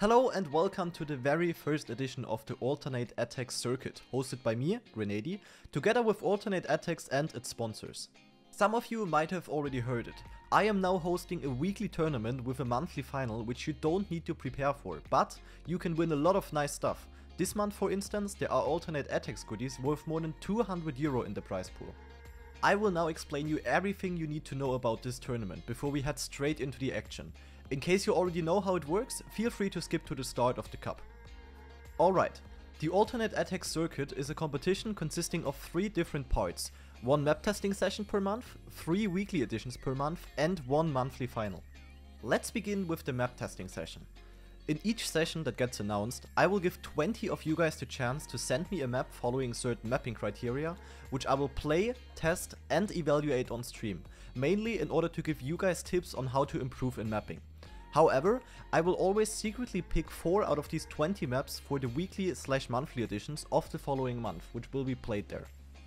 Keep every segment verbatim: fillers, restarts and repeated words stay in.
Hello and welcome to the very first edition of the Alternate Attacks Circuit, hosted by me, Grenady, together with Alternate Attacks and its sponsors. Some of you might have already heard it. I am now hosting a weekly tournament with a monthly final which you don't need to prepare for, but you can win a lot of nice stuff. This month, for instance, there are Alternate Attacks goodies worth more than two hundred euro in the prize pool. I will now explain you everything you need to know about this tournament before we head straight into the action. In case you already know how it works, feel free to skip to the start of the cup. Alright, the Alternate Attacks Circuit is a competition consisting of three different parts. One map testing session per month, three weekly editions per month, and one monthly final. Let's begin with the map testing session. In each session that gets announced, I will give twenty of you guys the chance to send me a map following certain mapping criteria, which I will play, test, and evaluate on stream, mainly in order to give you guys tips on how to improve in mapping. However, I will always secretly pick four out of these twenty maps for the weekly slash monthly editions of the following month, which will be played there.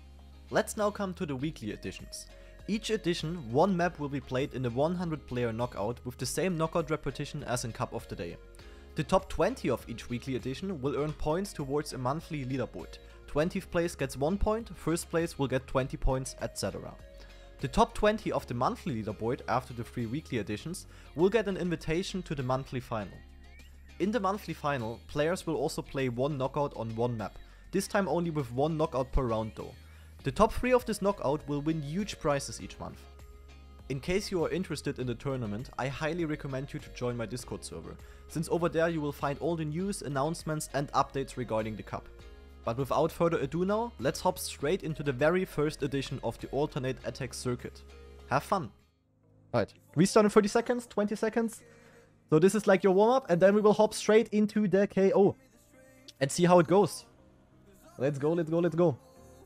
Let's now come to the weekly editions. Each edition, one map will be played in a one hundred player knockout with the same knockout repetition as in Cup of the Day. The top twenty of each weekly edition will earn points towards a monthly leaderboard. twentieth place gets one point, first place will get twenty points, et cetera. The top twenty of the monthly leaderboard after the three weekly editions will get an invitation to the monthly final. In the monthly final, players will also play one knockout on one map, this time only with one knockout per round though. The top three of this knockout will win huge prizes each month. In case you are interested in the tournament, I highly recommend you to join my Discord server, since over there you will find all the news, announcements and updates regarding the cup. But without further ado now, let's hop straight into the very first edition of the Alternate Attacks Circuit. Have fun! Alright, restart in thirty seconds, twenty seconds. So this is like your warm-up, and then we will hop straight into the K O. And see how it goes. Let's go, let's go, let's go.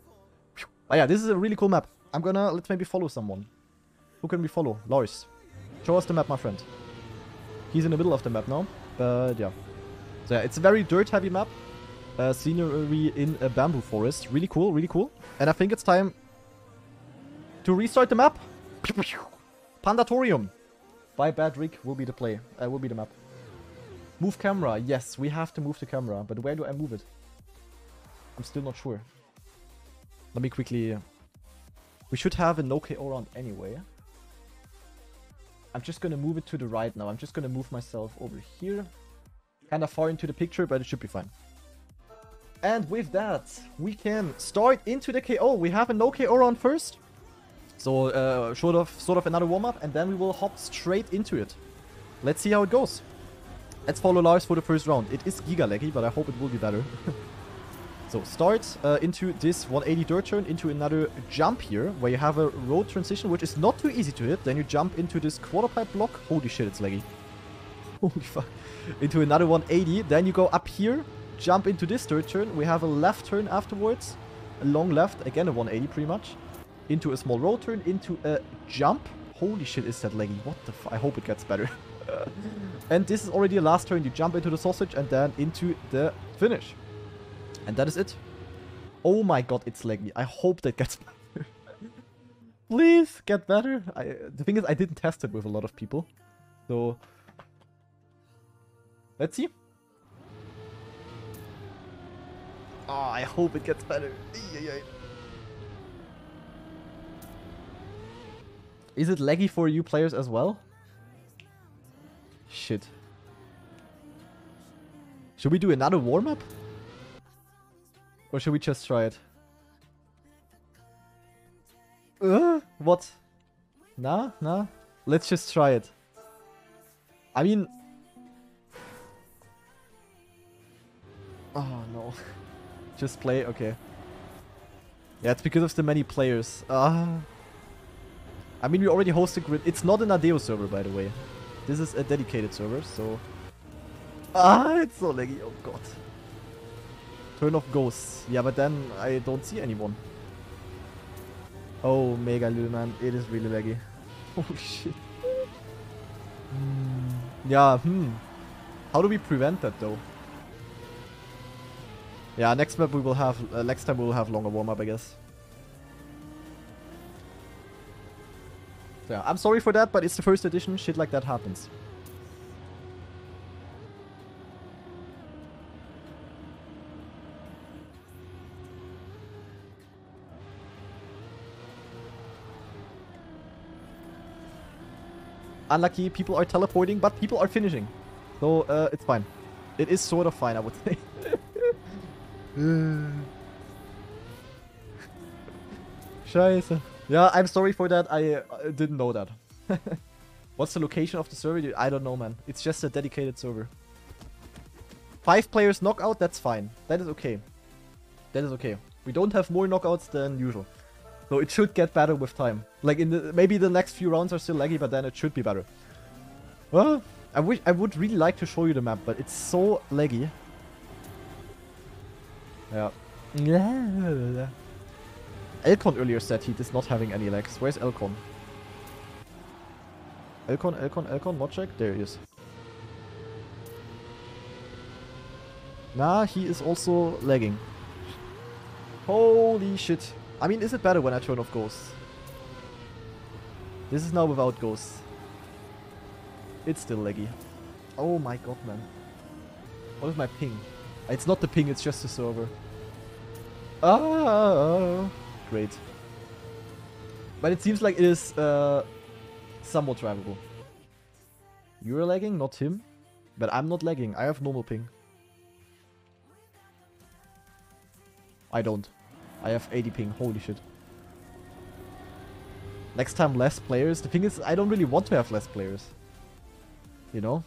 Oh yeah, this is a really cool map. I'm gonna, let's maybe follow someone. Who can we follow? Lars. Show us the map, my friend. He's in the middle of the map now, but yeah. So yeah, it's a very dirt-heavy map. Uh, scenery in a bamboo forest. Really cool, really cool. And I think it's time to restart the map. Pandatorium by Bad Rick will be the play. Uh, will be the map. Move camera. Yes, we have to move the camera. But where do I move it? I'm still not sure. Let me quickly... We should have a no K O round anyway. I'm just gonna move it to the right now. I'm just gonna move myself over here. Kind of far into the picture, but it should be fine. And with that, we can start into the K O. We have a no K O round first. So, uh, sort of, sort of another warm-up, and then we will hop straight into it. Let's see how it goes. Let's follow Lars for the first round. It is giga laggy, but I hope it will be better. So, start uh, into this one eighty dirt turn, into another jump here, where you have a road transition, which is not too easy to hit. Then you jump into this quarter pipe block. Holy shit, it's laggy. Holy fuck. Into another one eighty. Then you go up here. Jump into this dirt turn. We have a left turn afterwards. A long left. Again, a one eighty pretty much. Into a small road turn. Into a jump. Holy shit, is that laggy. What the f... I hope it gets better. And this is already the last turn. You jump into the sausage and then into the finish. And that is it. Oh my god, it's laggy. I hope that gets better. Please, get better. I, the thing is, I didn't test it with a lot of people. So... Let's see. Oh, I hope it gets better. Is it laggy for you players as well? Shit. Should we do another warm-up? Or should we just try it? Uh, what? Nah, nah. Let's just try it. I mean... Oh, no. Just play? Okay. Yeah, it's because of the many players. Ah. Uh, I mean, we already hosted Grid. It's not an Adeo server, by the way. This is a dedicated server, so... Ah, it's so laggy. Oh, God. Turn off ghosts. Yeah, but then I don't see anyone. Oh, mega little man. It is really laggy. Oh, shit. Hmm. Yeah, hmm. How do we prevent that, though? Yeah, next map we will have, uh, next time we will have longer warm-up, I guess. So yeah, I'm sorry for that, but it's the first edition, shit like that happens. unlucky. People are teleporting, but people are finishing. So, uh, it's fine. It is sort of fine, I would say. Scheiße. Yeah, I'm sorry for that. I uh, didn't know that. What's the location of the server? I don't know, man. It's just a dedicated server. Five players knockout, that's fine. That is okay. That is okay. We don't have more knockouts than usual. So it should get better with time. Like, in the maybe the next few rounds are still laggy, but then it should be better. Well, I wish I would really like to show you the map, but it's so laggy. Yeah. Elcon earlier said he is not having any lags. Where's Elcon? Elcon, Elcon, Elcon, mod check? There he is. Nah, he is also lagging. Holy shit. I mean, is it better when I turn off ghosts? This is now without ghosts. It's still laggy. Oh my god, man. What is my ping? It's not the ping, it's just the server. Ah, great. But it seems like it is uh, somewhat drivable. You're lagging, not him. But I'm not lagging. I have normal ping. I don't. I have eighty ping. Holy shit. Next time less players. The thing is, I don't really want to have less players. You know?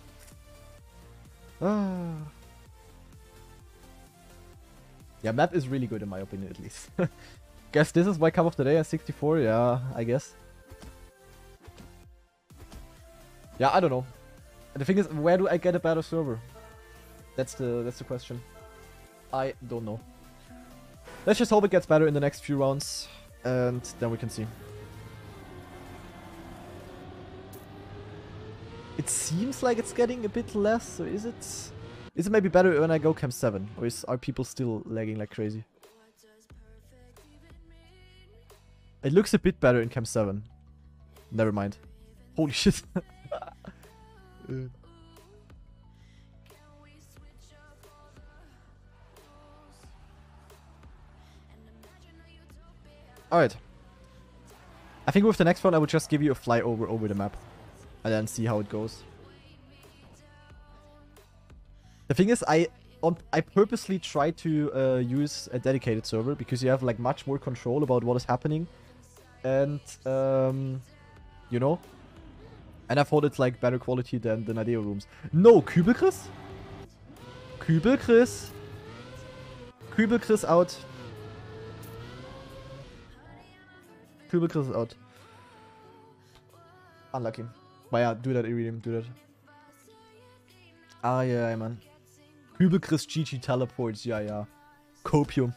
Ah. Yeah, map is really good in my opinion, at least. Guess this is my cup of the day at sixty-four. Yeah, I guess. Yeah, I don't know. The thing is, where do I get a better server? That's the that's the question. I don't know. Let's just hope it gets better in the next few rounds, and then we can see. It seems like it's getting a bit less, so is it? Is it maybe better when I go Camp seven? Or is, are people still lagging like crazy? It looks a bit better in Camp seven. Never mind. Holy shit. uh. Alright. I think with the next one I would just give you a flyover over the map. And then see how it goes. The thing is, I on, I purposely try to uh, use a dedicated server because you have like much more control about what is happening. And, um, you know. And I thought it's like better quality than the Nadeo rooms. No, Kübelchris? Kübelchris? Kübelchris out. Kübelchris is out. Unlucky. But yeah, do that, Iridium, do that. Ah, yeah, yeah, man. Kübelchris G G teleports, ja, ja. Copium.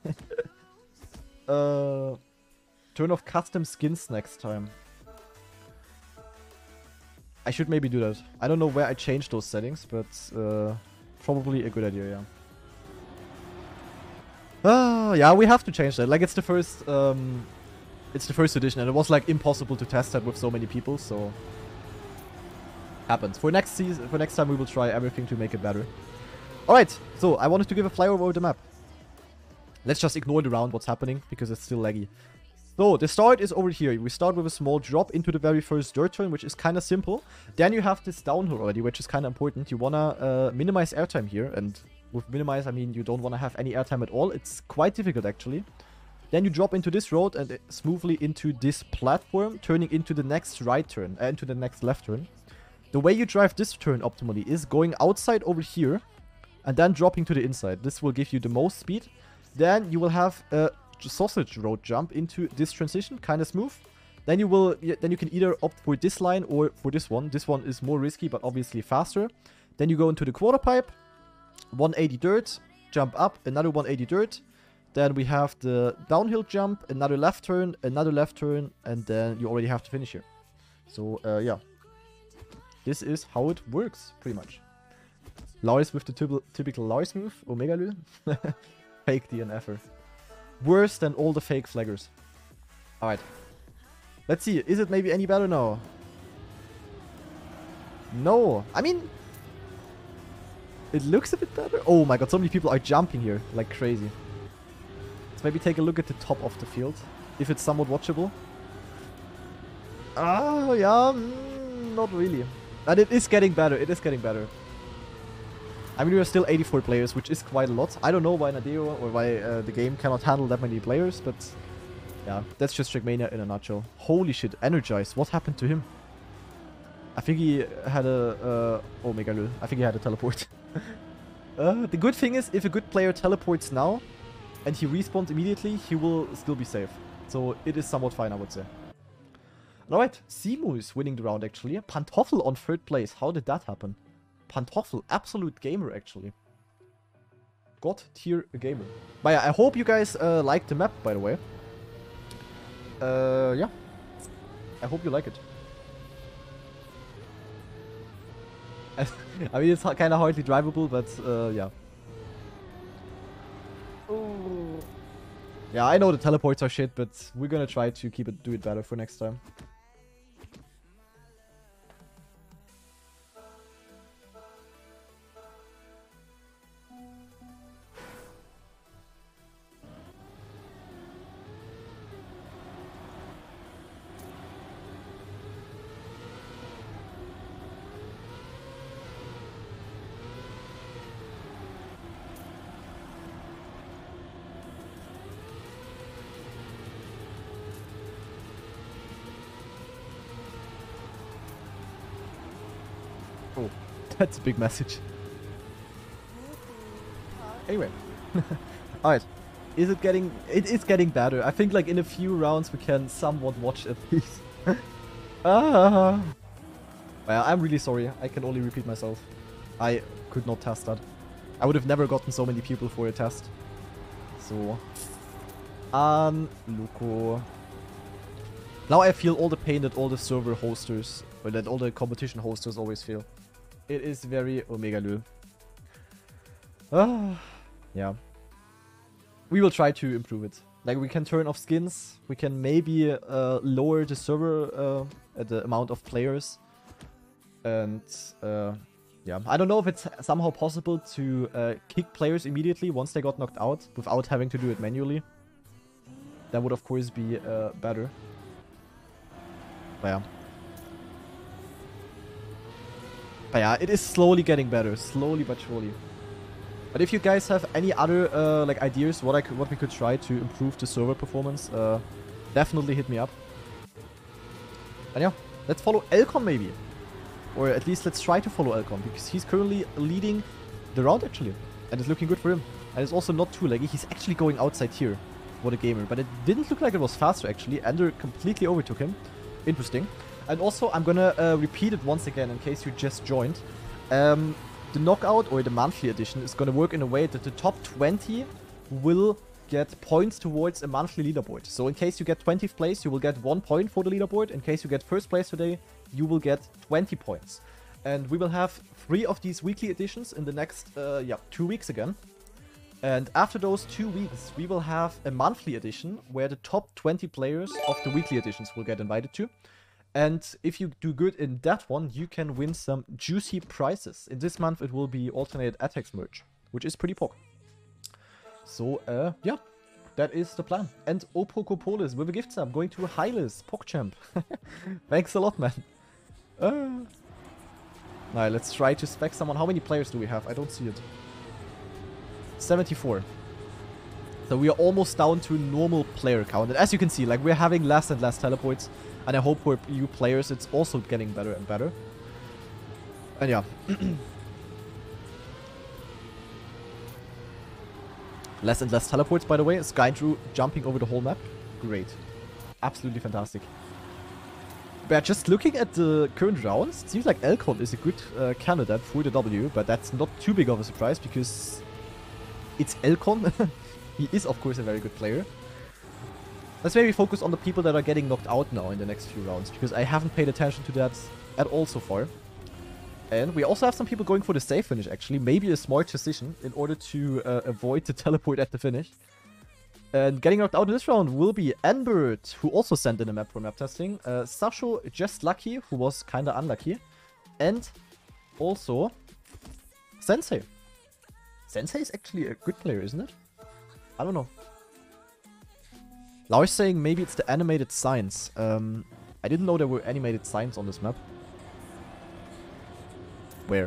uh, turn off custom skins next time. I should maybe do that. I don't know where I changed those settings, but uh, probably a good idea, yeah. Ah, yeah, we have to change that. Like, it's the first, um, it's the first edition, and it was like impossible to test that with so many people, so happens. For next season, for next time, we will try everything to make it better. All right, so I wanted to give a flyover over the map. Let's just ignore the round what's happening because it's still laggy. So the start is over here. We start with a small drop into the very first dirt turn, which is kind of simple. Then you have this downhill already, which is kind of important. You wanna uh, minimize airtime here, and with minimize I mean you don't wanna have any airtime at all. It's quite difficult actually. Then you drop into this road and smoothly into this platform, turning into the next right turn, uh, into the next left turn. The way you drive this turn optimally is going outside over here and then dropping to the inside. This will give you the most speed. Then you will have a sausage road jump into this transition, kind of smooth. Then you will, then you can either opt for this line or for this one. This one is more risky, but obviously faster. Then you go into the quarter pipe, one eighty dirt, jump up, another one eighty dirt. Then we have the downhill jump, another left turn, another left turn, and then you already have to finish here. So uh, yeah, this is how it works pretty much. Lars with the typical Lars move, Omega Lü. Fake D N F-er. Worse than all the fake flaggers. Alright. Let's see. Is it maybe any better now? No. I mean, it looks a bit better. Oh my god, so many people are jumping here like crazy. Let's maybe take a look at the top of the field. If it's somewhat watchable. Oh, yeah. Mm, not really. But it is getting better. It is getting better. I mean, we are still eighty-four players, which is quite a lot. I don't know why Nadeo or why uh, the game cannot handle that many players, but yeah, that's just Trackmania in a nutshell. Holy shit, Energize. What happened to him? I think he had a... Uh, oh, Mega Lul. I think he had a teleport. uh, the good thing is, if a good player teleports now, and he respawns immediately, he will still be safe. So it is somewhat fine, I would say. Alright, Simu is winning the round, actually. Pantoffel on third place. How did that happen? Pantoffel, absolute gamer, actually. God tier gamer. But yeah, I hope you guys uh, liked the map, by the way. Uh, yeah. I hope you like it. I mean, it's kind of hardly drivable, but uh, yeah. Ooh. Yeah, I know the teleports are shit, but we're gonna try to keep it, do it better for next time. Oh, that's a big message. Anyway. Alright. Is it getting... It is getting better. I think like in a few rounds we can somewhat watch at least. ah. Well, I'm really sorry. I can only repeat myself. I could not test that. I would have never gotten so many people for a test. So. Um, Loco. Now I feel all the pain that all the server hosters, or that all the competition hosters always feel. It is very Omega Lul. Ah, yeah. We will try to improve it. Like, we can turn off skins. We can maybe uh, lower the server, uh, the amount of players. And, uh, yeah. I don't know if it's somehow possible to uh, kick players immediately once they got knocked out without having to do it manually. That would, of course, be uh, better. But yeah. But yeah, it is slowly getting better. Slowly but surely. But if you guys have any other uh, like ideas what I could, what we could try to improve the server performance, uh, definitely hit me up. And yeah, let's follow Elcon maybe. Or at least let's try to follow Elcon, because he's currently leading the round actually. And it's looking good for him. And it's also not too laggy. He's actually going outside here. What a gamer. But it didn't look like it was faster actually. Ender completely overtook him. Interesting. And also, I'm gonna uh, repeat it once again in case you just joined. Um, the knockout, or the monthly edition, is gonna work in a way that the top twenty will get points towards a monthly leaderboard. So in case you get twentieth place, you will get one point for the leaderboard. In case you get first place today, you will get twenty points. And we will have three of these weekly editions in the next, uh, yeah, two weeks again. And after those two weeks, we will have a monthly edition where the top twenty players of the weekly editions will get invited to. And if you do good in that one, you can win some juicy prizes. In this month, it will be Alternate Attacks merch, which is pretty poc. So, uh, yeah, that is the plan. And Opokopolis with a gift sub going to Hylis, PogChamp. Thanks a lot, man. Uh, Alright, let's try to spec someone. How many players do we have? I don't see it. seventy-four. So we are almost down to normal player count. And as you can see, like, we're having less and less teleports. And I hope for you players it's also getting better and better. And yeah. Less and less teleports, by the way. Skydrew jumping over the whole map. Great. Absolutely fantastic. But just looking at the current rounds, it seems like Elcon is a good uh, candidate for the W. But that's not too big of a surprise because it's Elcon. He is, of course, a very good player. Let's maybe focus on the people that are getting knocked out now in the next few rounds, because I haven't paid attention to that at all so far. And we also have some people going for the safe finish, actually. Maybe a smart decision in order to uh, avoid the teleport at the finish. And getting knocked out in this round will be Enbert, who also sent in a map for map testing. Uh, Sasho, just lucky, who was kinda unlucky. And also Sensei. Sensei is actually a good player, isn't it? I don't know. Lars saying maybe it's the animated signs. Um, I didn't know there were animated signs on this map. Where?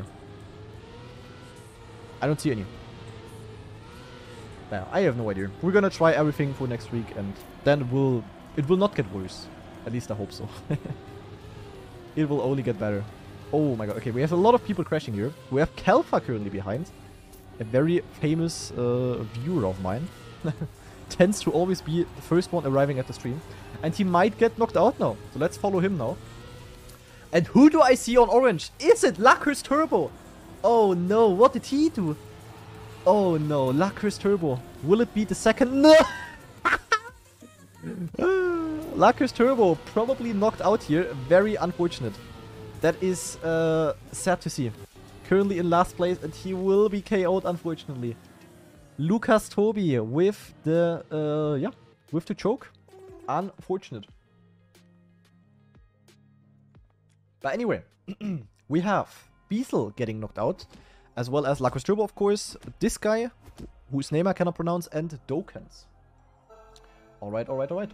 I don't see any. Yeah, I have no idea. We're gonna try everything for next week, and then we'll... It will not get worse. At least I hope so. It will only get better. Oh my god. Okay, we have a lot of people crashing here. We have Kelfa currently behind. A very famous uh, viewer of mine. Tends to always be the first one arriving at the stream. And he might get knocked out now. So let's follow him now. And who do I see on orange? Is it Lacquer's Turbo? Oh no, what did he do? Oh no, Lacquer's Turbo. Will it be the second? No! Lacquer's Turbo probably knocked out here. Very unfortunate. That is uh, sad to see. Currently in last place, and he will be K O'd unfortunately. Lucas Tobi with the uh, yeah, with the choke. Unfortunate. But anyway, we have Beazle getting knocked out, as well as Lacquer's Turbo, of course. This guy, whose name I cannot pronounce, and Dokens. Alright, alright, alright.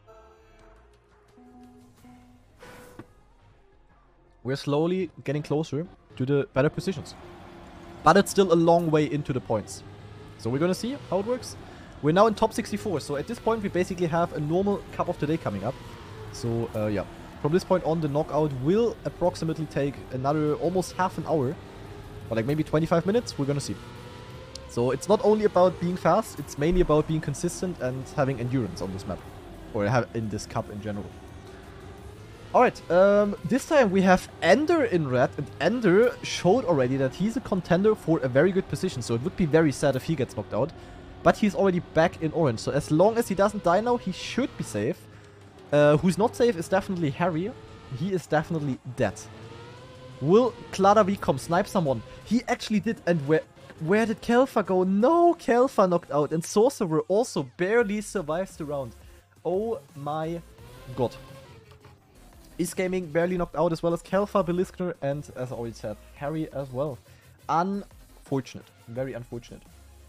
We're slowly getting closer to the better positions. But it's still a long way into the points. So we're gonna see how it works. We're now in top sixty-four, so at this point we basically have a normal Cup of the Day coming up. So, uh, yeah. From this point on, the knockout will approximately take another almost half an hour. Or like maybe twenty-five minutes, we're gonna see. So it's not only about being fast, it's mainly about being consistent and having endurance on this map. Or have in this cup in general. Alright, um, this time we have Ender in red, and Ender showed already that he's a contender for a very good position, so it would be very sad if he gets knocked out. But he's already back in orange, so as long as he doesn't die now, he should be safe. Uh, who's not safe is definitely Harry. He is definitely dead. Will Cladavi snipe someone? He actually did, and where where did Kelfa go? No, Kelfa knocked out, and Sorcerer also barely survives the round. Oh my god. Is Gaming barely knocked out, as well as Kelfa, Beliskner, and, as I already said, Harry as well. Unfortunate. Very unfortunate.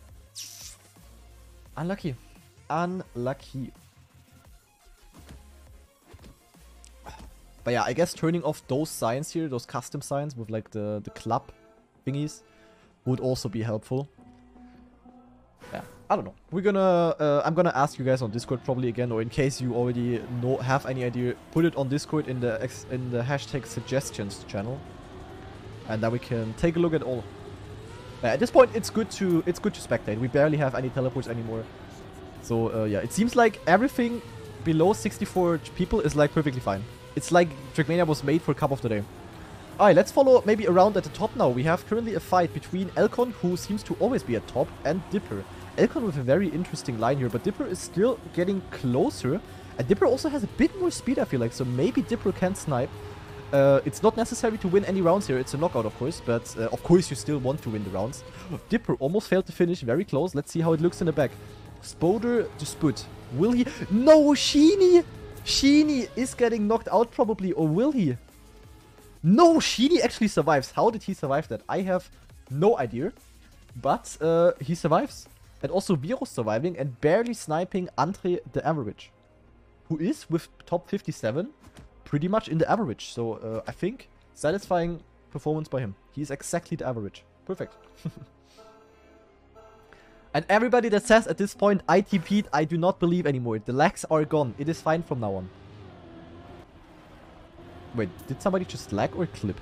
Unlucky. Unlucky. But yeah, I guess turning off those signs here, those custom signs with like the, the club thingies, would also be helpful. Yeah, I don't know. We're gonna, uh, I'm gonna ask you guys on Discord probably again, or in case you already know, have any idea, put it on Discord in the ex in the hashtag suggestions channel, and then we can take a look at all. Uh, at this point, it's good to it's good to spectate. We barely have any teleports anymore, so uh, yeah, it seems like everything below sixty-four people is like perfectly fine. It's like Trackmania was made for Cup of the Day. Alright, let's follow maybe around at the top now. We have currently a fight between Elcon, who seems to always be at top, and Dipper. Elcon with a very interesting line here, but Dipper is still getting closer. And Dipper also has a bit more speed, I feel like, so maybe Dipper can snipe. Uh, it's not necessary to win any rounds here. It's a knockout, of course, but uh, of course you still want to win the rounds. Dipper almost failed to finish, very close. Let's see how it looks in the back. Spoder to Sput. Will he? No, Sheeny! Sheeny is getting knocked out probably, or will he? No, Sheeny actually survives. How did he survive that? I have no idea. But uh, he survives. And also Virus surviving and barely sniping Andre the average. Who is, with top fifty-seven, pretty much in the average. So uh, I think satisfying performance by him. He's exactly the average. Perfect. And everybody that says at this point, I T P'd, I do not believe anymore. The lags are gone. It is fine from now on. Wait, did somebody just lag or clip?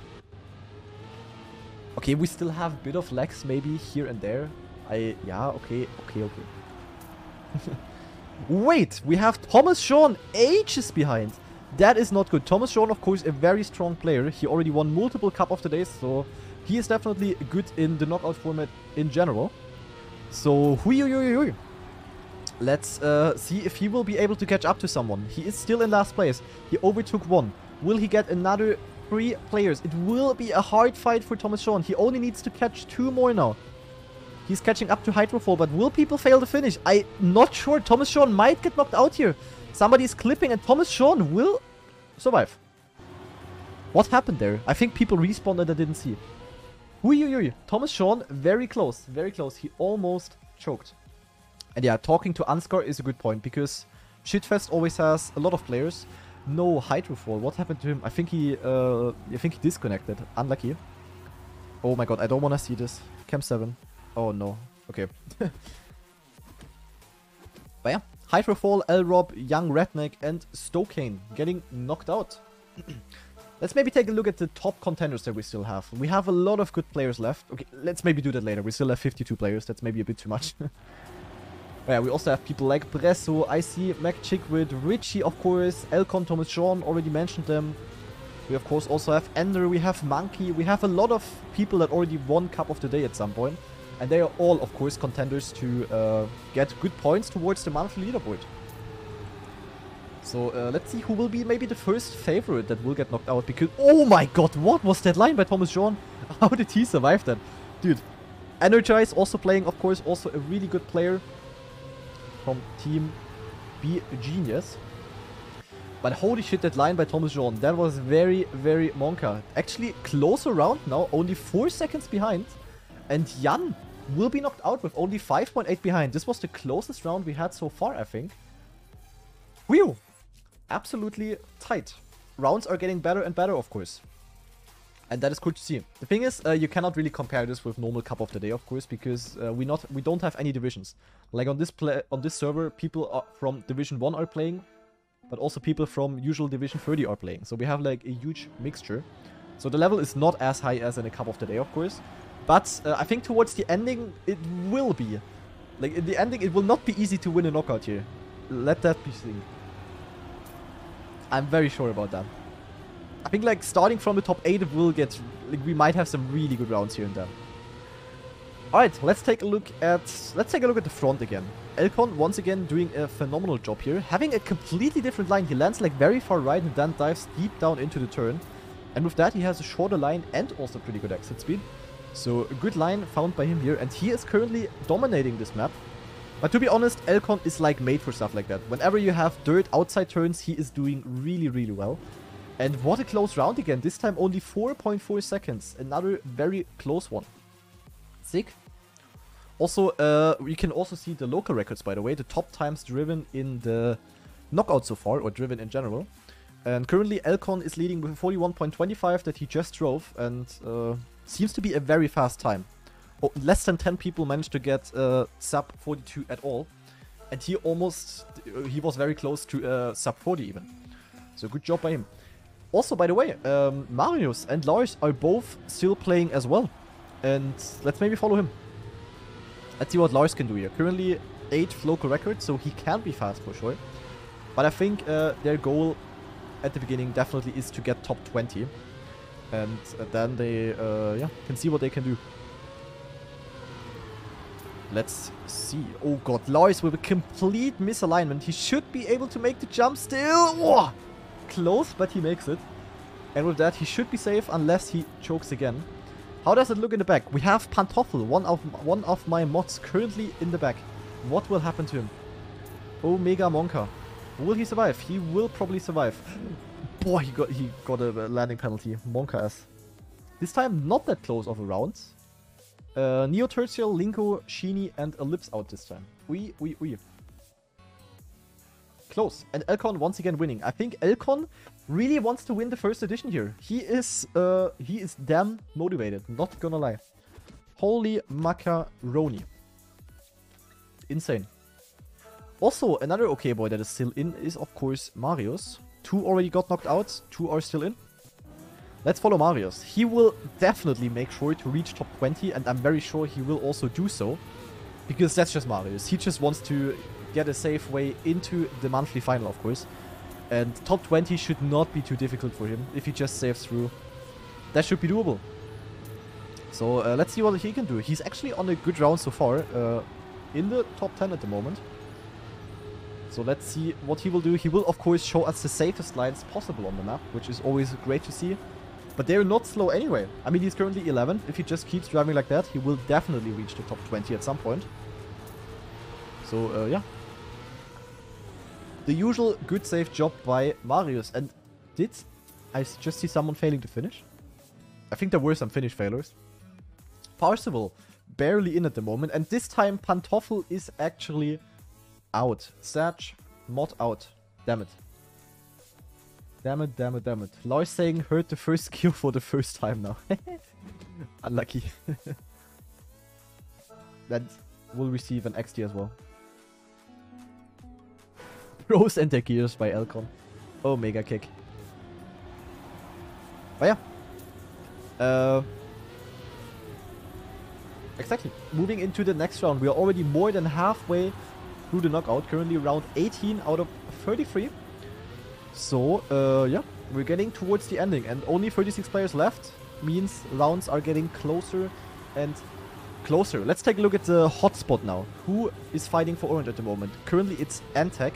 Okay, we still have a bit of lags maybe here and there. I, yeah, okay, okay, okay. Wait, we have Thomas Shawn ages behind. That is not good. Thomas Shawn, of course, a very strong player. He already won multiple Cup of the Days, so he is definitely good in the knockout format in general. So, hui, hui, hui, hui. Let's uh, see if he will be able to catch up to someone. He is still in last place. He overtook one. Will he get another three players? It will be a hard fight for Thomas Shawn. He only needs to catch two more now. He's catching up to Hydrofall, but will people fail to finish? I'm not sure. Thomas Shawn might get knocked out here. Somebody is clipping and Thomas Shawn will survive. What happened there? I think people respawned and I didn't see. Hui, hui, hui. Thomas Shawn, very close. Very close. He almost choked. And yeah, talking to Ansgar is a good point, because Shitfest always has a lot of players. No Hydrofall. What happened to him? I think he, uh, I think he disconnected. Unlucky. Oh my god, I don't want to see this. Camp seven. Oh no. Okay. But yeah. Hydrofall, Elrob, Young Redneck, and Stokane getting knocked out. Let's maybe take a look at the top contenders that we still have. We have a lot of good players left. Okay, let's maybe do that later. We still have fifty-two players. That's maybe a bit too much. Yeah, we also have people like Bresso, I C, Mac Chickwit, Richie, of course, Elcon, Thomas Sean, already mentioned them. We, of course, also have Ender, we have Monkey. We have a lot of people that already won Cup of the Day at some point. And they are all, of course, contenders to uh, get good points towards the monthly leaderboard. So, uh, let's see who will be maybe the first favorite that will get knocked out. Because, oh my god, what was that line by Thomas Sean? How did he survive that? Dude, Energize also playing, of course, also a really good player from Team B Genius. But holy shit, that line by Thomas Jean, that was very, very Monka. Actually, closer round now, only four seconds behind. And Jan will be knocked out with only five point eight behind. This was the closest round we had so far, I think. Whew! Absolutely tight. Rounds are getting better and better, of course. And that is cool to see. The thing is, uh, you cannot really compare this with normal Cup of the Day, of course, because uh, we not we don't have any divisions. Like on this play on this server, people are from Division one are playing, but also people from usual Division thirty are playing. So we have like a huge mixture. So the level is not as high as in a Cup of the Day, of course. But uh, I think towards the ending, it will be. Like in the ending, it will not be easy to win a knockout here. Let that be seen. I'm very sure about that. I think like starting from the top eight will get, like, we might have some really good rounds here and there. Alright, let's take a look at, let's take a look at the front again. Elcon once again doing a phenomenal job here. Having a completely different line. He lands like very far right and then dives deep down into the turn. And with that he has a shorter line and also pretty good exit speed. So a good line found by him here, and he is currently dominating this map. But to be honest, Elcon is like made for stuff like that. Whenever you have dirt outside turns, he is doing really, really well. And what a close round again. This time only four point four seconds. Another very close one. Sick. Also, uh, you can also see the local records, by the way. The top times driven in the knockout so far, or driven in general. And currently Elcon is leading with forty-one point two five that he just drove. And uh, seems to be a very fast time. Oh, less than ten people managed to get uh, sub forty-two at all. And he almost, uh, he was very close to uh, sub forty even. So good job by him. Also, by the way, um, Marius and Lars are both still playing as well. And let's maybe follow him. Let's see what Lars can do here. Currently eighth local record, so he can be fast for sure. But I think uh, their goal at the beginning definitely is to get top twenty. And uh, then they uh, yeah, can see what they can do. Let's see. Oh god, Lars with a complete misalignment. He should be able to make the jump still. Whoa! Close, but he makes it. And with that, he should be safe unless he chokes again. How does it look in the back? We have Pantoffel, one of one of my mods, currently in the back. What will happen to him? Omega Monka. Will he survive? He will probably survive. Boy, he got he got a landing penalty. Monka ass. This time not that close of a round. Uh, Neo Tertial, Linko, Sheeny, and Ellipse out this time. Oui, oui, oui. Close. And Elcon once again winning. I think Elcon really wants to win the first edition here. He is uh he is damn motivated, not gonna lie. Holy macaroni. Insane. Also, another okay boy that is still in is of course Marius. Two already got knocked out, two are still in. Let's follow Marius. He will definitely make sure to reach top twenty, and I'm very sure he will also do so. Because that's just Marius. He just wants to get a safe way into the monthly final, of course. And top twenty should not be too difficult for him if he just saves through. That should be doable. So uh, let's see what he can do. He's actually on a good round so far, uh, in the top ten at the moment. So let's see what he will do. He will, of course, show us the safest lines possible on the map, which is always great to see. But they're not slow anyway. I mean, he's currently eleven. If he just keeps driving like that, he will definitely reach the top twenty at some point. So, uh, yeah. The usual good safe job by Marius. And did I just see someone failing to finish? I think there were some finish failures. Parzival barely in at the moment. And this time Pantoffel is actually out. Sag, mod out. Damn it. Damn it, damn it, damn it. Lars saying heard the first kill for the first time now. Unlucky. That will receive an X T as well. Rose and their gears by Elcon. Oh, mega kick. But yeah. Uh, exactly. Moving into the next round. We are already more than halfway through the knockout. Currently round eighteen out of thirty-three. So, uh, yeah. We're getting towards the ending. And only thirty-six players left. Means rounds are getting closer and closer. Let's take a look at the hotspot now. Who is fighting for Orange at the moment? Currently it's Antec.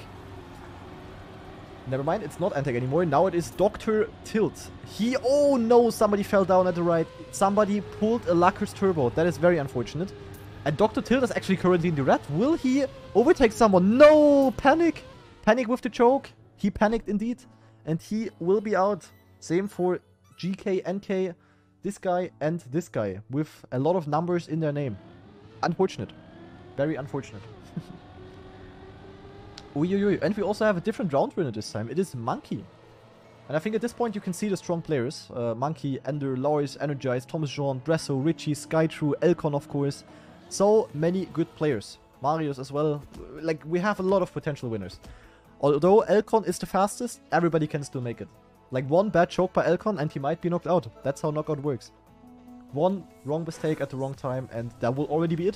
Never mind, it's not Antec anymore. Now it is Doctor Tilt. He... Oh no, somebody fell down at the right. Somebody pulled a Lacquer's Turbo. That is very unfortunate. And Doctor Tilt is actually currently in the red. Will he overtake someone? No! Panic! Panic with the choke. He panicked indeed. And he will be out. Same for G K, N K, this guy and this guy. With a lot of numbers in their name. Unfortunate. Very unfortunate. Ui, ui, ui. And we also have a different round winner this time. It is Monkey. And I think at this point you can see the strong players. Uh, Monkey, Ender, Loris, Energize, Thomas Jean, Bresso, Richie, Skytrue, Elcon of course. So many good players. Marius as well. Like, we have a lot of potential winners. Although Elcon is the fastest, everybody can still make it. Like, one bad choke by Elcon and he might be knocked out. That's how knockout works. One wrong mistake at the wrong time and that will already be it.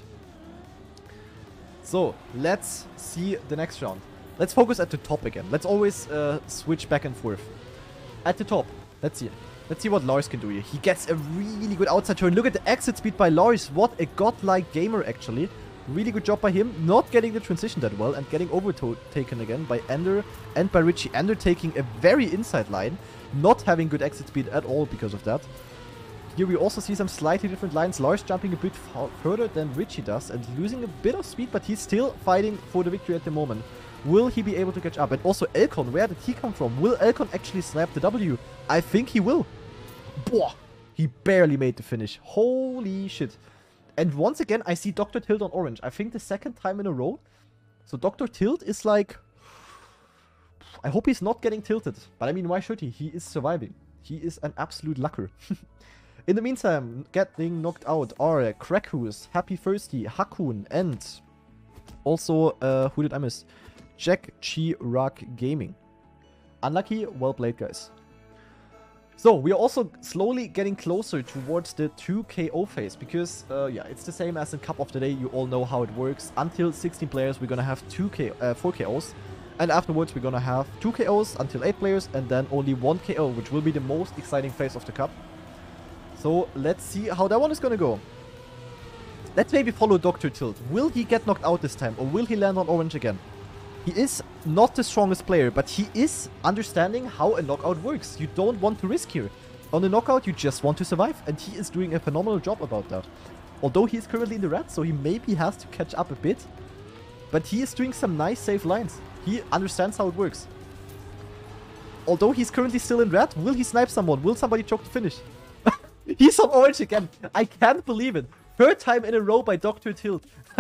So, let's see the next round. Let's focus at the top again. Let's always uh, switch back and forth. At the top, let's see. Let's see what Lars can do here. He gets a really good outside turn. Look at the exit speed by Lars. What a godlike gamer, actually. Really good job by him. Not getting the transition that well and getting overtaken again by Ender and by Richie. Ender taking a very inside line. Not having good exit speed at all because of that. Here we also see some slightly different lines. Lars jumping a bit further than Richie does and losing a bit of speed, but he's still fighting for the victory at the moment. Will he be able to catch up? And also Elcon, where did he come from? Will Elcon actually snap the W? I think he will. Boah, he barely made the finish. Holy shit. And once again, I see Doctor Tilt on orange. I think the second time in a row. So Doctor Tilt is like... I hope he's not getting tilted. But I mean, why should he? He is surviving. He is an absolute lucker. In the meantime, getting knocked out are Crackhus, Happy Thirsty, Hakun, and also, uh, who did I miss? Jack Chi Rock Gaming. Unlucky, well played, guys. So, we are also slowly getting closer towards the two K O phase, because, uh, yeah, it's the same as in Cup of the Day, you all know how it works. Until sixteen players, we're gonna have two K, uh, four K Os, and afterwards we're gonna have two K Os until eight players, and then only one K O, which will be the most exciting phase of the Cup. So, let's see how that one is gonna go. Let's maybe follow Doctor Tilt. Will he get knocked out this time, or will he land on orange again? He is not the strongest player, but he is understanding how a knockout works. You don't want to risk here. On a knockout, you just want to survive, and he is doing a phenomenal job about that. Although he is currently in the red, so he maybe has to catch up a bit. But he is doing some nice safe lines. He understands how it works. Although he's currently still in red, will he snipe someone? Will somebody choke the finish? He's on orange again. I can't believe it. Third time in a row by Doctor Tilt.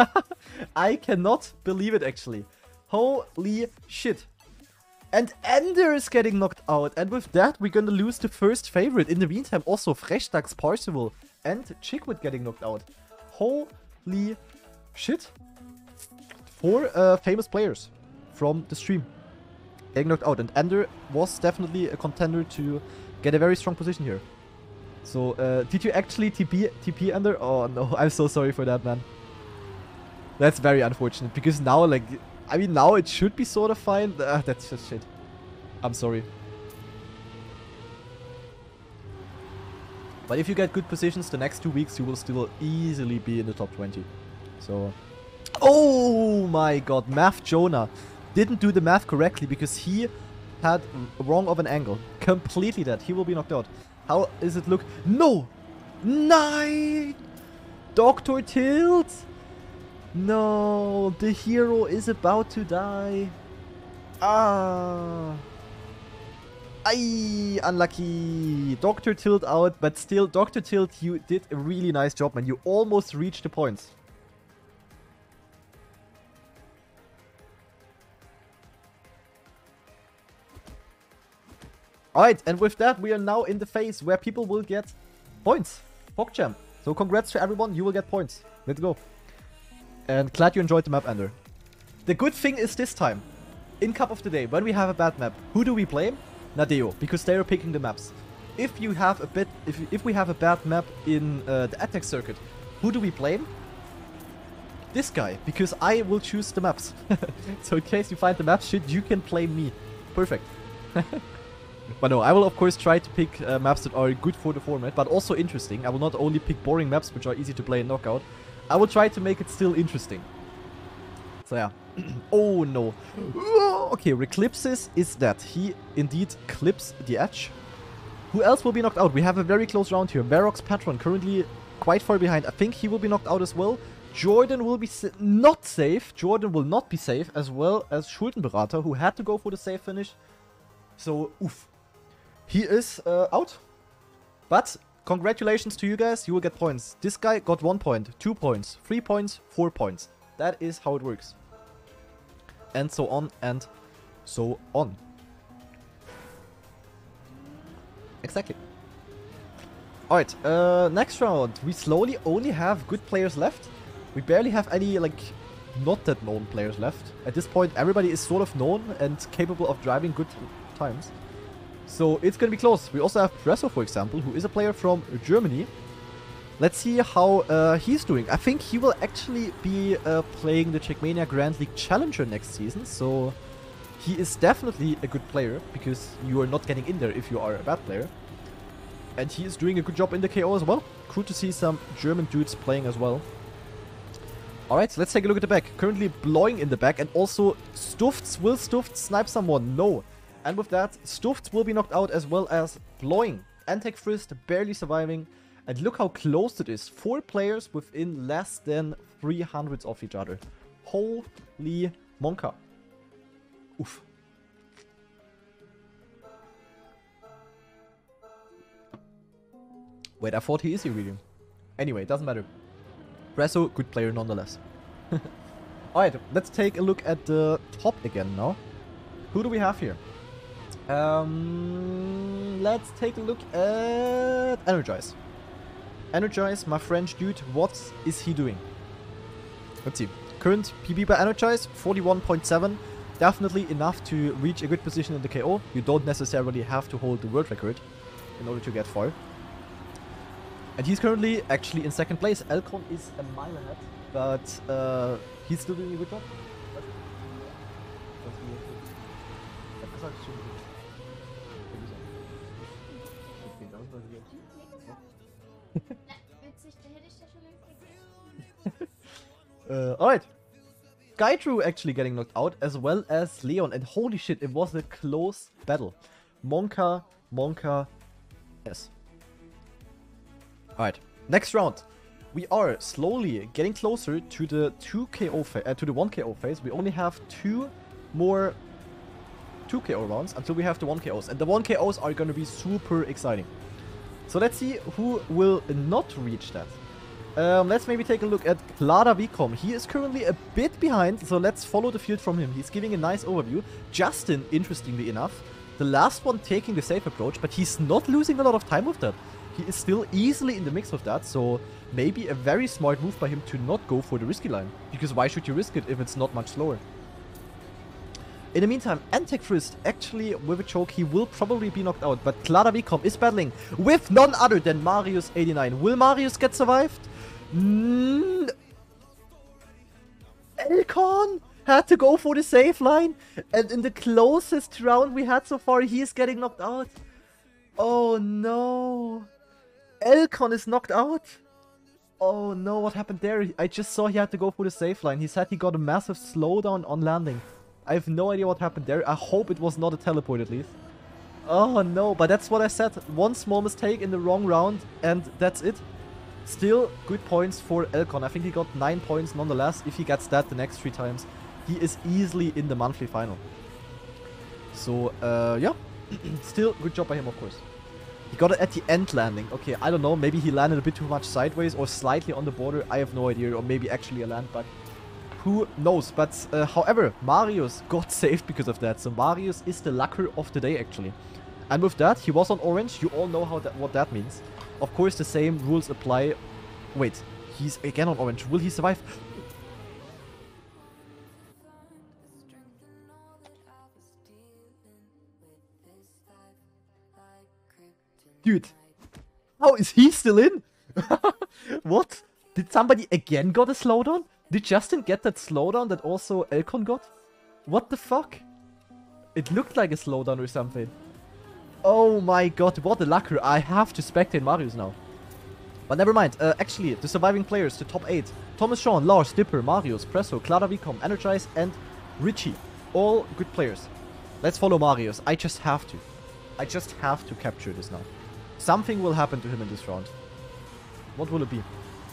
I cannot believe it, actually. Holy shit. And Ender is getting knocked out. And with that, we're gonna lose the first favorite. In the meantime, also Freshtags, Parzival, and Chickwit getting knocked out. Holy shit. Four uh, famous players from the stream getting knocked out. And Ender was definitely a contender to get a very strong position here. So, uh, did you actually T P, T P Ender? Oh no, I'm so sorry for that, man. That's very unfortunate, because now, like, I mean, now it should be sort of fine. Uh, that's just shit. I'm sorry. But if you get good positions the next two weeks, you will still easily be in the top twenty. So... Oh my god, Math Jonah didn't do the math correctly because he had wrong of an angle. Completely dead. He will be knocked out. How does it look? No! Nine! Doctor Tilt! No, the hero is about to die. Ah. Aye, unlucky. Doctor Tilt out, but still, Doctor Tilt, you did a really nice job, man. You almost reached the points. Alright, and with that, we are now in the phase where people will get points. PogChamp. So congrats to everyone, you will get points. Let's go. And glad you enjoyed the map, Ender. The good thing is this time, in Cup of the Day, when we have a bad map, who do we blame? Nadeo, because they are picking the maps. If you have a bit, if, if we have a bad map in uh, the attack circuit, who do we blame? This guy, because I will choose the maps. So in case you find the map shit, you can blame me. Perfect. But no, I will of course try to pick uh, maps that are good for the format, but also interesting. I will not only pick boring maps, which are easy to play in Knockout. I will try to make it still interesting. So yeah. Oh no. Okay, Reclipsis is that. He indeed clips the edge. Who else will be knocked out? We have a very close round here. Varrox Patron currently quite far behind. I think he will be knocked out as well. Jordan will be sa not safe. Jordan will not be safe, as well as Schuldenberater, who had to go for the safe finish. So, oof. He is uh, out. But congratulations to you guys. You will get points. This guy got one point, two points, three points, four points. That is how it works. And so on and so on. Exactly. Alright, uh, next round. We slowly only have good players left. We barely have any, like, not that known players left. At this point, everybody is sort of known and capable of driving good times. So it's gonna be close. We also have Presso, for example, who is a player from Germany. Let's see how uh, he's doing. I think he will actually be uh, playing the Checkmania Grand League Challenger next season. So he is definitely a good player, because you are not getting in there if you are a bad player. And he is doing a good job in the K O as well. Cool to see some German dudes playing as well. Alright, let's take a look at the back. Currently blowing in the back, and also Stufts. Will Stufts snipe someone? No. And with that, Stufts will be knocked out, as well as blowing. Antec Frist barely surviving. And look how close it is. Four players within less than three hundredths of each other. Holy Monka. Oof. Wait, I thought he is reading. Anyway, it doesn't matter. Presso, good player nonetheless. Alright, let's take a look at the top again now. Who do we have here? Um, let's take a look at Energize. Energize, my French dude, what is he doing? Let's see. Current P B by Energize, forty-one point seven. Definitely enough to reach a good position in the K O. You don't necessarily have to hold the world record in order to get far. And he's currently actually in second place. Elcon is a mile ahead, but uh, he's still doing a good job. uh, Alright. Skydrew actually getting knocked out, as well as Leon. And holy shit, it was a close battle. Monka, Monka, yes. Alright, next round. We are slowly getting closer to the two K O uh, to the one K O phase. We only have two more two K O rounds until we have the one K Os. And the one K Os are going to be super exciting. So let's see who will not reach that. Um, let's maybe take a look at Clara Vicom. He is currently a bit behind, so let's follow the field from him. He's giving a nice overview. Justin, interestingly enough, the last one taking the safe approach, but he's not losing a lot of time with that. He is still easily in the mix of that, so maybe a very smart move by him to not go for the risky line. Because why should you risk it if it's not much slower? In the meantime, Antec Frist, actually with a choke, he will probably be knocked out. But Clara Vicom is battling with none other than Marius eighty-nine. Will Marius get survived? Mm. Elcon had to go for the safe line. And in the closest round we had so far, he is getting knocked out. Oh no. Elcon is knocked out. Oh no, what happened there? I just saw he had to go for the safe line. He said he got a massive slowdown on landing. I have no idea what happened there. I hope it was not a teleport at least. Oh no, but that's what I said. One small mistake in the wrong round and that's it. Still good points for Elcon. I think he got nine points nonetheless. If he gets that the next three times, he is easily in the monthly final. So, uh, yeah. Still good job by him, of course. He got it at the end landing. Okay, I don't know. Maybe he landed a bit too much sideways or slightly on the border. I have no idea. Or maybe actually a land bug. Who knows? But, uh, however, Marius got saved because of that. So, Marius is the lucker of the day, actually. And with that, he was on orange. You all know how that, what that means. Of course, the same rules apply. Wait, he's again on orange. Will he survive? Dude, how is he still in? What? Did somebody again got a slowdown? Did Justin get that slowdown that also Elcon got? What the fuck? It looked like a slowdown or something. Oh my god, what a lucker. I have to spectate Marius now. But never mind. Uh, actually, the surviving players, the top eight. Thomas Sean, Lars, Dipper, Marius, Presso, Clara Vicom, Energize, and Richie. All good players. Let's follow Marius. I just have to. I just have to capture this now. Something will happen to him in this round. What will it be?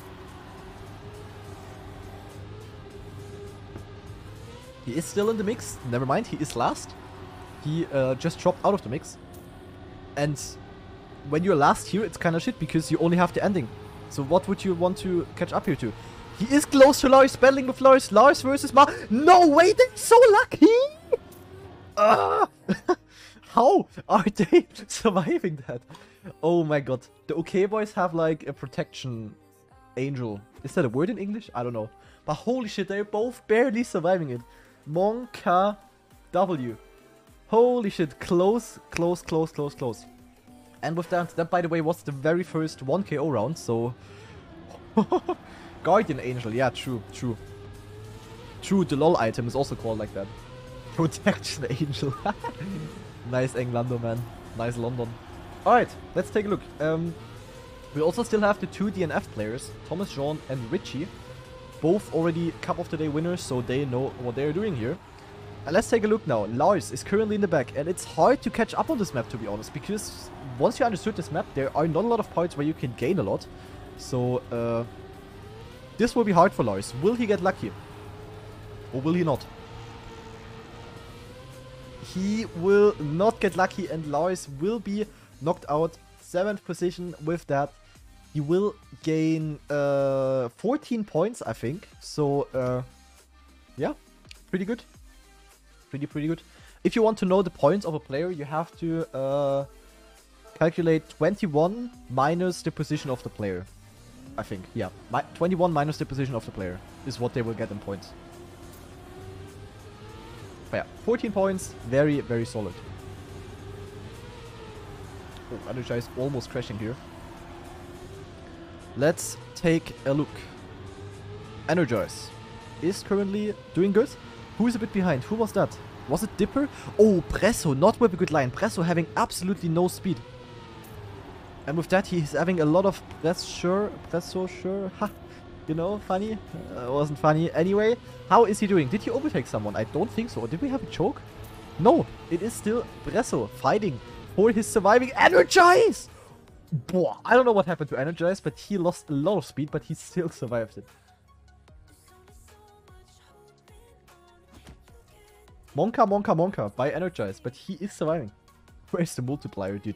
He is still in the mix. Never mind, he is last. He uh, just dropped out of the mix. And when you're last here, it's kind of shit because you only have the ending. So what would you want to catch up here to? He is close to Lars, battling with Lars. Lars versus Mar. No way, they're so lucky! Ah! How are they surviving that? Oh my god. The OK boys have like a protection angel. Is that a word in English? I don't know. But holy shit, they're both barely surviving it. Monka W. Holy shit. Close, close, close, close, close. And with that, that by the way was the very first one K O round, so... Guardian Angel, yeah, true, true. True, the LOL item is also called like that. Protection Angel. Nice Englando, man. Nice London. Alright, let's take a look. Um, we also still have the two D N F players, Thomas Jean and Richie. Both already Cup of the Day winners, so they know what they're doing here. And let's take a look now. Lars is currently in the back, and it's hard to catch up on this map, to be honest, because once you understood this map, there are not a lot of parts where you can gain a lot. So, uh, this will be hard for Lars. Will he get lucky? Or will he not? He will not get lucky, and Lars will be knocked out. seventh position with that. He will gain uh, fourteen points, I think. So, uh, yeah, pretty good. Pretty, pretty good. If you want to know the points of a player, you have to uh, calculate twenty-one minus the position of the player. I think, yeah. Mi twenty-one minus the position of the player is what they will get in points. But yeah, fourteen points, very, very solid. Oh, Energize almost crashing here. Let's take a look. Energize is currently doing good. Who is a bit behind? Who was that? Was it Dipper? Oh, Presso, not with a good line. Presso having absolutely no speed. And with that, he's having a lot of pressure. Presso, sure. Ha. You know, funny. Uh, wasn't funny. Anyway, how is he doing? Did he overtake someone? I don't think so. Or did we have a choke? No, it is still Presso fighting for his surviving Energize. Boah, I don't know what happened to Energize, but he lost a lot of speed, but he still survived it. Monka, Monka, Monka by Energize, but he is surviving. Where's the multiplier, dude?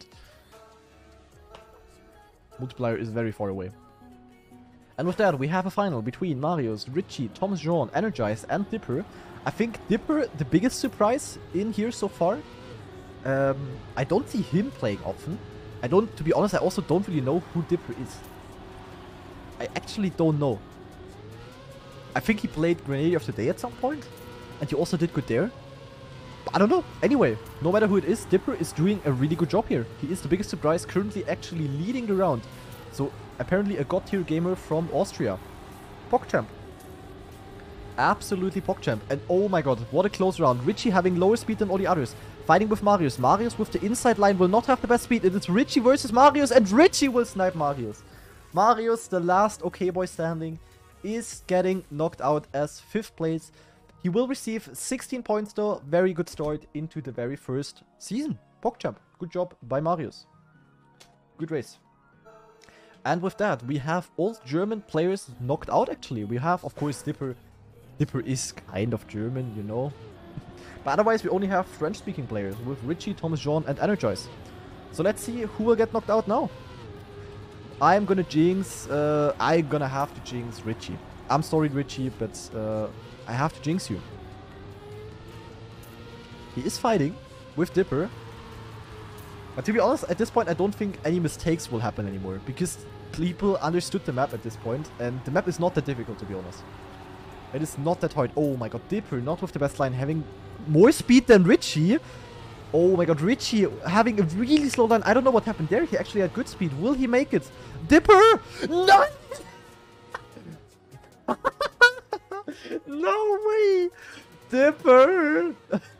Multiplier is very far away. And with that, we have a final between Marius, Richie, Thomas Jean, Energize, and Dipper. I think Dipper, the biggest surprise in here so far. Um, I don't see him playing often. I don't, to be honest, I also don't really know who Dipper is. I actually don't know. I think he played Grenade of the Day at some point, and he also did good there. But I don't know. Anyway, no matter who it is, Dipper is doing a really good job here. He is the biggest surprise, currently actually leading the round. So, apparently a god tier gamer from Austria. PogChamp. Absolutely PogChamp. And oh my god, what a close round. Richie having lower speed than all the others. Fighting with Marius. Marius with the inside line will not have the best speed. It is Richie versus Marius, and Richie will snipe Marius. Marius, the last OK boy standing, is getting knocked out as fifth place. He will receive sixteen points though. Very good start into the very first season. PogChamp. Good job by Marius. Good race. And with that, we have all German players knocked out actually. We have, of course, Dipper. Dipper is kind of German, you know. But otherwise, we only have French-speaking players with Richie, Thomas Jean, and Energize. So let's see who will get knocked out now. I'm gonna jinx... Uh, I'm gonna have to jinx Richie. I'm sorry, Richie, but uh, I have to jinx you. He is fighting with Dipper. But to be honest, at this point, I don't think any mistakes will happen anymore. Because people understood the map at this point. And the map is not that difficult, to be honest. It is not that hard. Oh my god, Dipper, not with the best line, having more speed than Richie. Oh my god, Richie having a really slow line. I don't know what happened there. He actually had good speed. Will he make it? Dipper! No! No way! Dipper!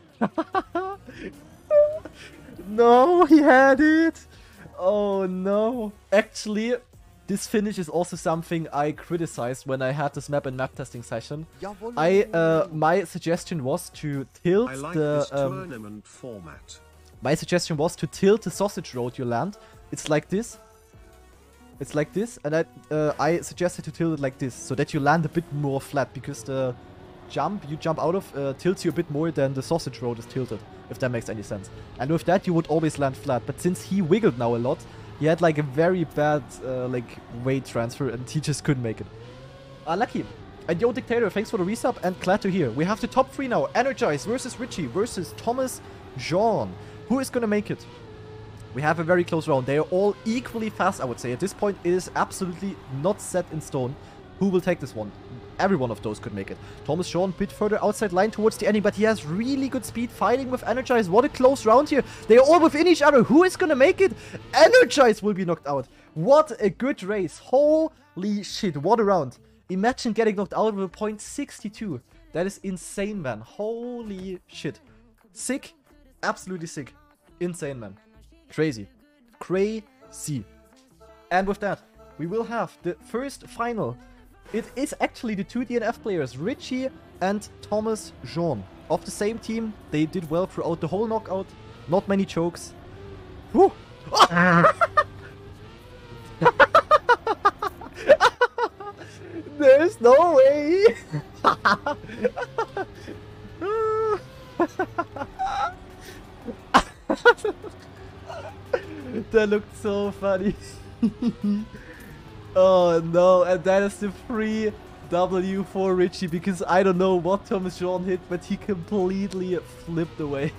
No, he had it! Oh no. Actually, this finish is also something I criticized when I had this map in map testing session. I, uh, my suggestion was to tilt I like the, this um, tournament format. my suggestion was to tilt the sausage road you land. It's like this. It's like this, and I, uh, I suggested to tilt it like this, so that you land a bit more flat, because the jump you jump out of uh, tilts you a bit more than the sausage road is tilted, if that makes any sense. And with that, you would always land flat, but since he wiggled now a lot, he had like a very bad uh, like weight transfer, and he just couldn't make it. Unlucky. And yo, Dictator, thanks for the resub, and glad to hear. We have the top three now. Energize versus Richie versus Thomas Jean. Who is gonna make it? We have a very close round. They are all equally fast, I would say. At this point, it is absolutely not set in stone who will take this one. Every one of those could make it. Thomas Jean a bit further outside line towards the ending, but he has really good speed fighting with Energize. What a close round here. They are all within each other. Who is going to make it? Energize will be knocked out. What a good race. Holy shit, what a round. Imagine getting knocked out with a point six two. That is insane, man. Holy shit. Sick. Absolutely sick. Insane, man. Crazy. Crazy. And with that, we will have the first final. It is actually the two D N F players, Richie and Thomas Jean. Of the same team, they did well throughout the whole knockout. Not many chokes. Whew. There's no way. That looked so funny. Oh no, and that is the free W for Richie, because I don't know what Thomas Jean hit, but he completely flipped away.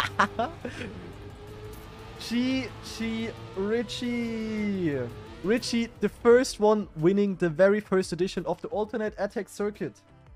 G G Richie. Richie, the first one winning the very first edition of the alternate attack circuit.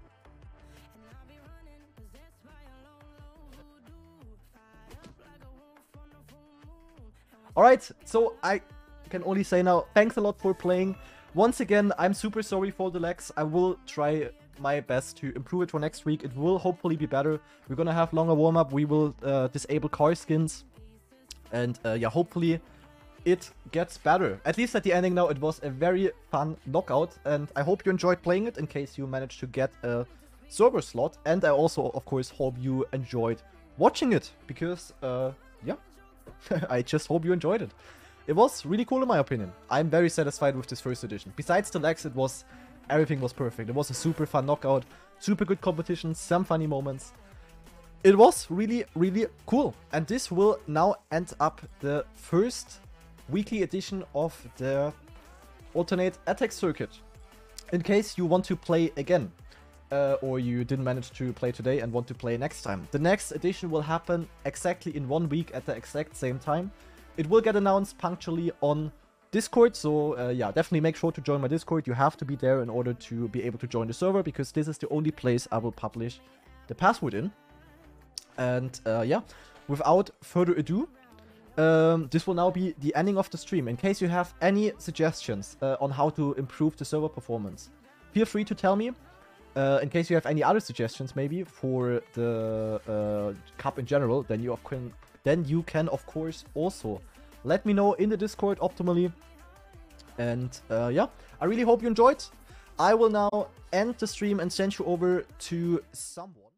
Alright, so I can only say now, thanks a lot for playing. Once again, I'm super sorry for the lags. I will try my best to improve it for next week. It will hopefully be better. We're gonna have longer warm-up. We will uh, disable car skins. And uh, yeah, hopefully it gets better. At least at the ending now, it was a very fun knockout. And I hope you enjoyed playing it, in case you managed to get a server slot. And I also, of course, hope you enjoyed watching it. Because, uh, yeah, I just hope you enjoyed it. It was really cool in my opinion. I'm very satisfied with this first edition. Besides the lags, it was, everything was perfect. It was a super fun knockout, super good competition, some funny moments. It was really, really cool. And this will now end up the first weekly edition of the alternate attack circuit. In case you want to play again, uh, or you didn't manage to play today and want to play next time. The next edition will happen exactly in one week at the exact same time. It will get announced punctually on Discord, so uh, yeah, definitely make sure to join my Discord. You have to be there in order to be able to join the server, because this is the only place I will publish the password in. And uh, yeah, without further ado, um, this will now be the ending of the stream. In case you have any suggestions uh, on how to improve the server performance, feel free to tell me. Uh, in case you have any other suggestions maybe for the uh, cup in general, then you can then you can of course also let me know in the Discord optimally. And uh, yeah, I really hope you enjoyed. I will now end the stream and send you over to someone.